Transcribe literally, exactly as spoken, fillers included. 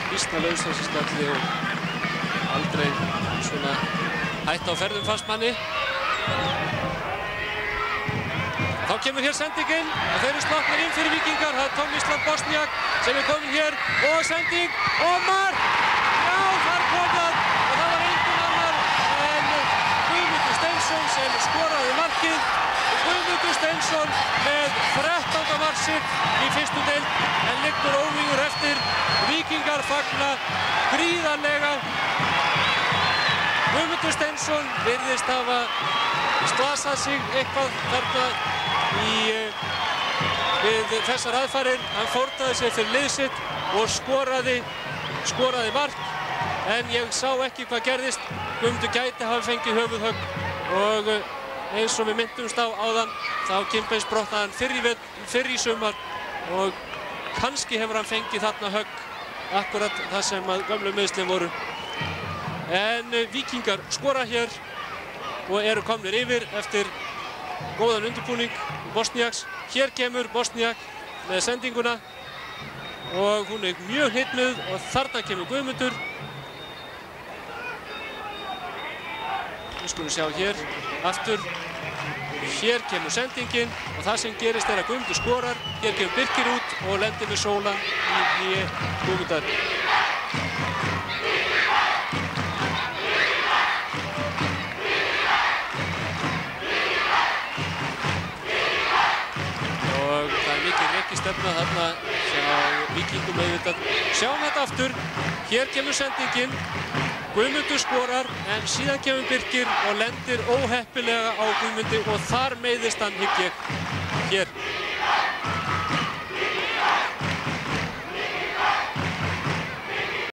býsna laus þessi skalli og aldrei svona hætt á ferðum fast manni. Þá kemur hér sendingin og þeir eru sloppnir inn fyrir Víkingar. Það er Tomislav Bosniak sem er komin hér og sending og mark! Já, þar kom það og það var enginn annar en Guðmundur Steinsson sem skoraði markið. Guðmundur Steinsson með þrettánda mark sitt í fyrstu deild en liggur óvígur eftir. Víkingar fagna gríðarlega. Guðmundur Steinsson virðist hafa slasað sig eitthvað þarna í við þessar aðfarir. Hann fórnaði sér fyrir lið sitt og skoraði, skoraði mark. En ég sá ekki hvað gerðist. Guðmundur gæti hafa fengið höfuðhögg og eins og við myndumst á áðan þá kinnbeinsbrotnaði hann fyrr í, fyrr í sumar og kannski hefur hann fengið þarna högg akkurat það sem að gömlu meiðslin voru. En Víkingar skora hér og eru komnir yfir eftir góðan undirbúning Bosniaks. Hér kemur Bosniak með sendinguna og hún er mjög hnitnuð og þarna kemur Guðmundur. Við skulum sjá hér aftur. Hér kemur sendingin og það sem gerist er að Guðmundur skorar. Hér kemur Birkir út og lendir með sólan í hné Guðmundar. Og það er mikið rekistefna þarna hjá Víkingum auðvitað. Sjáum þetta aftur. Hér kemur sendingin. Guðmundur skorar en síðan kemur Birkir og lendir óheppilega á Guðmundi og þar meiðist hann hygg ég hér.